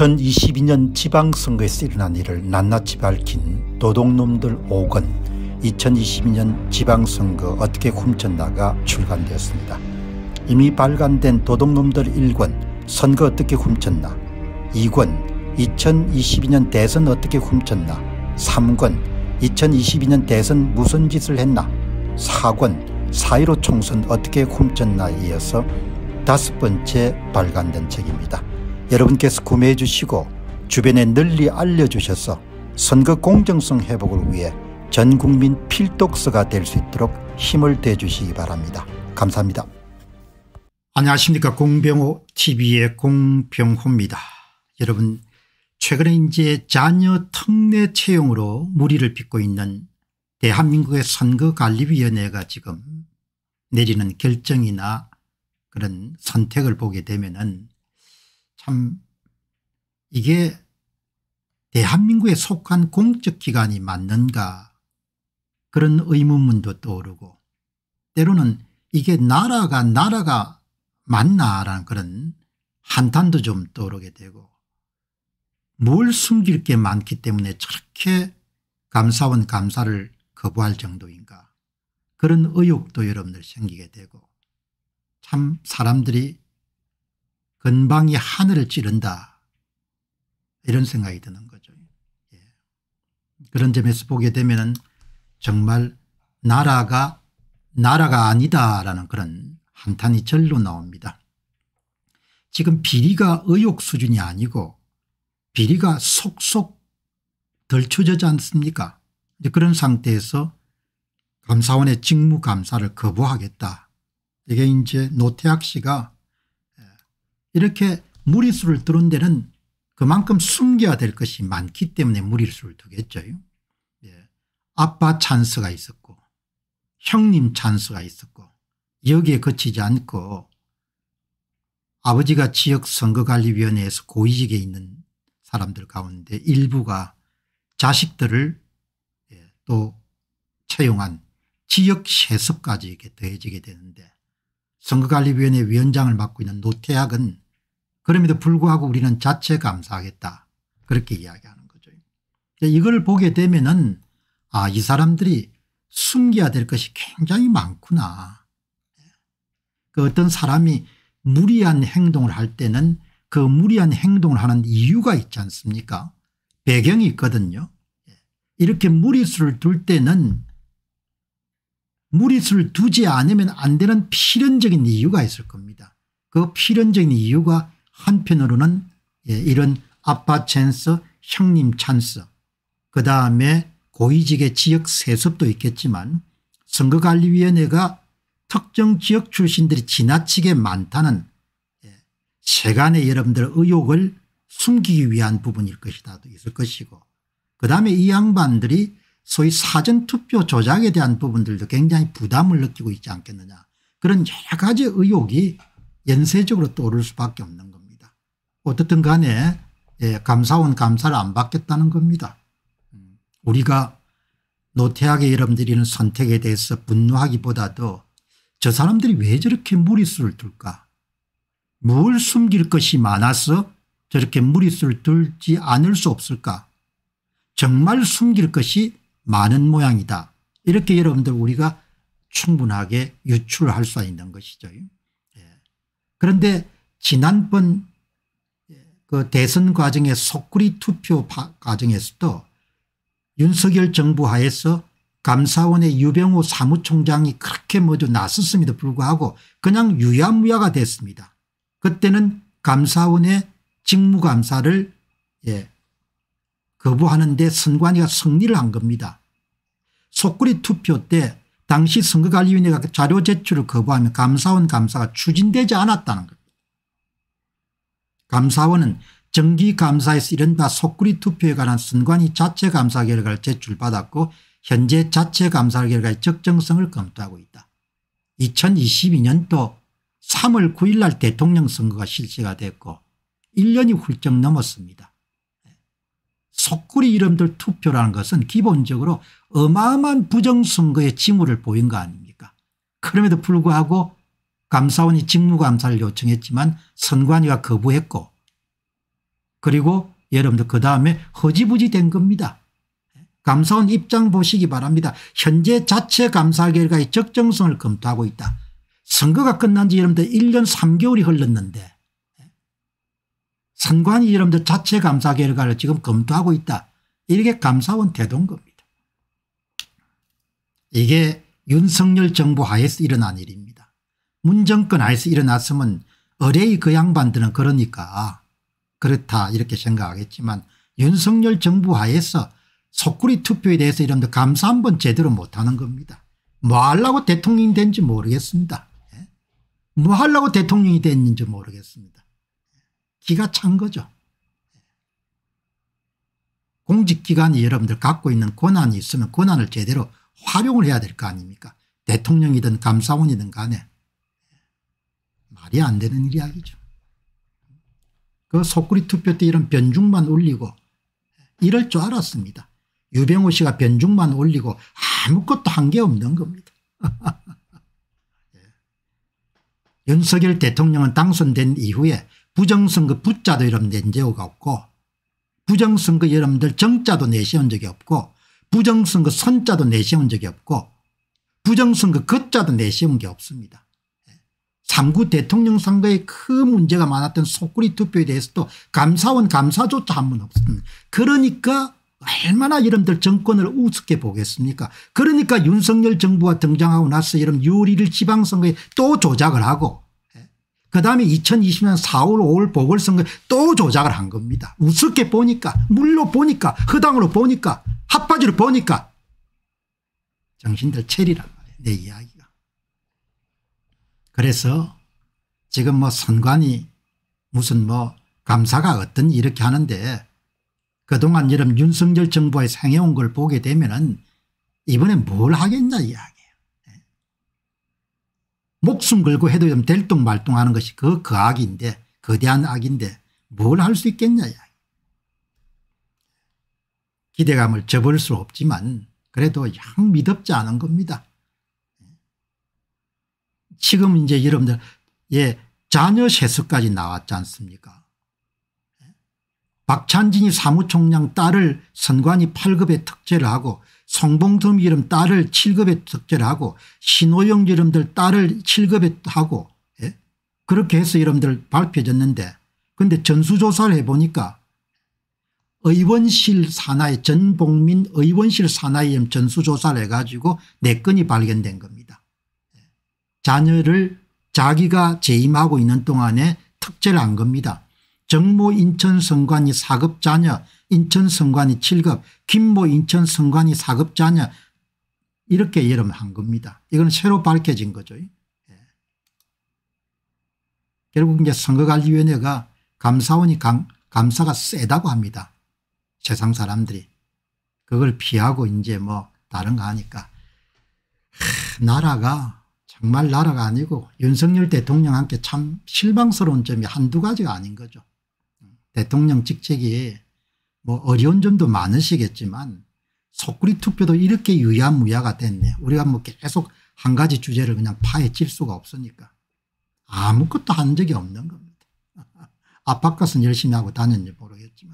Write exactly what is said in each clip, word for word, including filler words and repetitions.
이천이십이 년 지방선거에서 일어난 일을 낱낱이 밝힌 도둑놈들 오 권 이천이십이 년 지방선거 어떻게 훔쳤나가 출간되었습니다. 이미 발간된 도둑놈들 일 권 선거 어떻게 훔쳤나, 이 권 이천이십이 년 대선 어떻게 훔쳤나, 삼 권 이천이십이 년 대선 무슨 짓을 했나, 사 권 사 일오 총선 어떻게 훔쳤나에 이어서 다섯 번째 발간된 책입니다. 여러분께서 구매해 주시고 주변에 널리 알려주셔서 선거 공정성 회복을 위해 전국민 필독서가 될 수 있도록 힘을 대주시기 바랍니다. 감사합니다. 안녕하십니까. 공병호 티비의 공병호입니다. 여러분, 최근에 이제 자녀 특례 채용으로 물의를 빚고 있는 대한민국의 선거관리위원회가 지금 내리는 결정이나 그런 선택을 보게 되면은 참 이게 대한민국에 속한 공적기관이 맞는가, 그런 의문문도 떠오르고, 때로는 이게 나라가 나라가 맞나라는 그런 한탄도 좀 떠오르게 되고, 뭘 숨길 게 많기 때문에 저렇게 감사원 감사를 거부할 정도인가, 그런 의혹도 여러분들 생기게 되고, 참 사람들이 건방이 하늘을 찌른다, 이런 생각이 드는 거죠. 예. 그런 점에서 보게 되면 정말 나라가 나라가 아니다라는 그런 한탄이 절로 나옵니다. 지금 비리가 의혹 수준이 아니고 비리가 속속 덜쳐지지 않습니까? 이제 그런 상태에서 감사원의 직무감사를 거부하겠다. 이게 이제 노태학 씨가 이렇게 무리수를 두는 데는 그만큼 숨겨야 될 것이 많기 때문에 무리수를 두겠죠. 예. 아빠 찬스가 있었고 형님 찬스가 있었고, 여기에 그치지 않고 아버지가 지역선거관리위원회에서 고위직에 있는 사람들 가운데 일부가 자식들을 또 채용한 지역세습까지 이렇게 더해지게 되는데, 선거관리위원회 위원장을 맡고 있는 노태학은 그럼에도 불구하고 우리는 자체 감사하겠다, 그렇게 이야기하는 거죠. 이걸 보게 되면은 아, 이 사람들이 숨겨야 될 것이 굉장히 많구나. 그 어떤 사람이 무리한 행동을 할 때는 그 무리한 행동을 하는 이유가 있지 않습니까? 배경이 있거든요. 이렇게 무리수를 둘 때는 무리수를 두지 않으면 안 되는 필연적인 이유가 있을 겁니다. 그 필연적인 이유가 한편으로는 이런 아빠 찬스, 형님 찬스, 그다음에 고위직의 지역 세습도 있겠지만 선거관리위원회가 특정 지역 출신들이 지나치게 많다는 세간의 여러분들 의혹을 숨기기 위한 부분일 것이다 있을 것이고, 그다음에 이 양반들이 소위 사전투표 조작에 대한 부분들도 굉장히 부담을 느끼고 있지 않겠느냐, 그런 여러 가지 의혹이 연쇄적으로 떠오를 수밖에 없는 겁니다. 어떻든 간에 예, 감사원 감사를 안 받겠다는 겁니다. 우리가 노태학의 여러분들이 이런 선택에 대해서 분노하기보다도 저 사람들이 왜 저렇게 무리수를 둘까, 뭘 숨길 것이 많아서 저렇게 무리수를 둘지 않을 수 없을까, 정말 숨길 것이 많은 모양이다, 이렇게 여러분들 우리가 충분하게 유추를 할 수 있는 것이죠. 예. 그런데 지난번 그 대선 과정의 속구리 투표 과정에서도 윤석열 정부 하에서 감사원의 유병호 사무총장이 그렇게 모두 나섰음에도 불구하고 그냥 유야무야가 됐습니다. 그때는 감사원의 직무감사를 예, 거부하는 데 선관위가 승리를 한 겁니다. 속구리 투표 때 당시 선거관리위원회가 자료 제출을 거부하면 감사원 감사가 추진되지 않았다는 겁니다. 감사원은 정기감사에서 이른바 속구리 투표에 관한 선관위 자체 감사 결과를 제출받았고 현재 자체 감사 결과의 적정성을 검토하고 있다. 이천이십이 년도 삼월 구일 날 대통령 선거가 실시가 됐고 일 년이 훌쩍 넘었습니다. 속구리 이름들 투표라는 것은 기본적으로 어마어마한 부정선거의 징후를 보인 거 아닙니까? 그럼에도 불구하고 감사원이 직무감사를 요청했지만 선관위가 거부했고 그리고 여러분들 그다음에 허지부지 된 겁니다. 감사원 입장 보시기 바랍니다. 현재 자체 감사 결과의 적정성을 검토하고 있다. 선거가 끝난 지 여러분들 일 년 삼 개월이 흘렀는데 선관위 여러분들 자체 감사 결과를 지금 검토하고 있다. 이게 감사원 태도인 겁니다. 이게 윤석열 정부 하에서 일어난 일입니다. 문정권 하에서 일어났으면 의뢰의 그 양반들은 그러니까 그렇다 이렇게 생각하겠지만 윤석열 정부 하에서 속구리 투표에 대해서 이런데 감사 한번 제대로 못하는 겁니다. 뭐 하려고 대통령이 된지 모르겠습니다. 뭐 하려고 대통령이 됐는지 모르겠습니다. 기가 찬 거죠. 공직기관이 여러분들 갖고 있는 권한이 있으면 권한을 제대로 활용을 해야 될 거 아닙니까? 대통령이든 감사원이든 간에 말이 안 되는 이야기죠. 그 속구리 투표 때 이런 변죽만 올리고 이럴 줄 알았습니다. 유병호 씨가 변죽만 올리고 아무것도 한 게 없는 겁니다. 윤석열 대통령은 당선된 이후에 부정선거 부자도 여러분 낸 적이 없고 부정선거 여러분들 정자도 내세운 적이 없고 부정선거 선자도 내세운 적이 없고 부정선거 거자도 내세운 게 없습니다. 삼 구 대통령 선거에 큰 문제가 많았던 속구리 투표에 대해서도 감사원 감사조차 한 번 없습니다. 그러니까 얼마나 여러분들 정권을 우습게 보겠습니까? 그러니까 윤석열 정부가 등장하고 나서 여러분 유 일 일 지방선거에 또 조작을 하고 그다음에 이천이십 년 사월 오월 보궐선거에 또 조작을 한 겁니다. 우습게 보니까 물로 보니까 허당으로 보니까 핫바지로 보니까 정신들 체리란 말이에요. 내 이야기가. 그래서 지금 뭐 선관위 무슨 뭐 감사가 어떤 이렇게 하는데 그동안 여러분 윤석열 정부에서 행해온 걸 보게 되면은 이번에 뭘 하겠냐 이야기예요. 목숨 걸고 해도 좀 될똥말똥하는 것이 그, 그 악인데 거대한 악인데 뭘 할 수 있겠냐 이야기. 기대감을 접을 수 없지만 그래도 영 미덥지 않은 겁니다. 지금 이제 여러분들 예 자녀 세수까지 나왔지 않습니까? 박찬진이 사무총장 딸을 선관위 팔 급에 특제를 하고 송봉섬 이름 딸을 칠 급에 특제를 하고 신호영 여러분들 딸을 칠 급에 하고 예? 그렇게 해서 여러분들 발표해졌는데 그런데 전수조사를 해보니까 의원실 산하에 전복민 의원실 산하에 전수조사를 해가지고 네 건이 발견된 겁니다. 자녀를 자기가 재임하고 있는 동안에 특제를 한 겁니다. 정모 인천선관위 사 급 자녀 인천선관위 칠 급 김모 인천선관위 사 급 자녀 이렇게 여러분 한 겁니다. 이건 새로 밝혀진 거죠. 예. 결국 이제 선거관리위원회가 감사원이 감, 감사가 세다고 합니다. 세상 사람들이 그걸 피하고 이제 뭐 다른 거 하니까 하, 나라가 정말 나라가 아니고 윤석열 대통령한테 참 실망스러운 점이 한두 가지가 아닌 거죠. 대통령 직책이 뭐 어려운 점도 많으시겠지만 속구리 투표도 이렇게 유야무야가 됐네. 우리가 뭐 계속 한 가지 주제를 그냥 파헤칠 수가 없으니까 아무것도 한 적이 없는 겁니다. 아파트값은 열심히 하고 다녔는지 모르겠지만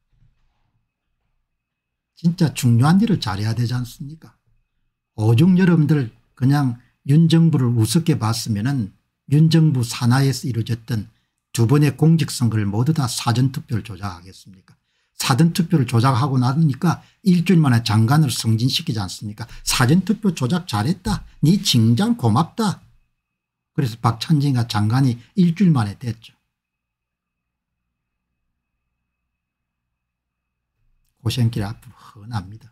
진짜 중요한 일을 잘해야 되지 않습니까? 오죽 여러분들 그냥 윤 정부를 우습게 봤으면은 윤 정부 산하에서 이루어졌던 두 번의 공직선거를 모두 다 사전투표를 조작하겠습니까? 사전투표를 조작하고 나니까 일주일 만에 장관을 승진시키지 않습니까? 사전투표 조작 잘했다. 네 칭찬 고맙다. 그래서 박찬진과 장관이 일주일 만에 됐죠. 고생길 앞으로 훤합니다.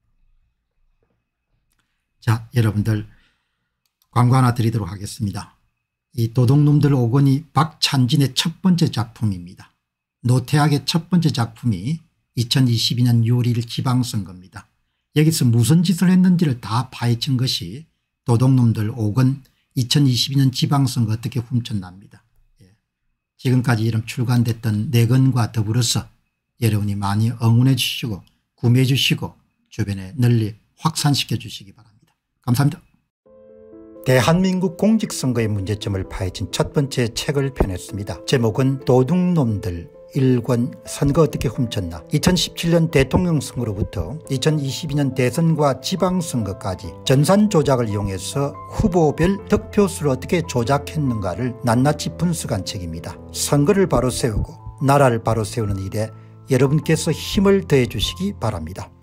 자, 여러분들 광고 하나 드리도록 하겠습니다. 이 도둑놈들 오 권이 박찬진의 첫 번째 작품입니다. 노태악의 첫 번째 작품이 이천이십이 년 유월 일 일 지방선거입니다. 여기서 무슨 짓을 했는지를 다 파헤친 것이 도둑놈들 오 권 이천이십이 년 지방선거 어떻게 훔쳤납니다. 예. 지금까지 이름 출간됐던 네 권과 더불어서 여러분이 많이 응원해 주시고 구매해 주시고 주변에 널리 확산시켜 주시기 바랍니다. 감사합니다. 대한민국 공직선거의 문제점을 파헤친 첫 번째 책을 펴냈습니다. 제목은 도둑놈들 일 권 선거 어떻게 훔쳤나. 이천십칠 년 대통령 선거로부터 이천이십이 년 대선과 지방선거까지 전산 조작을 이용해서 후보별 득표수를 어떻게 조작했는가를 낱낱이 분석한 책입니다. 선거를 바로 세우고 나라를 바로 세우는 일에 여러분께서 힘을 더해 주시기 바랍니다.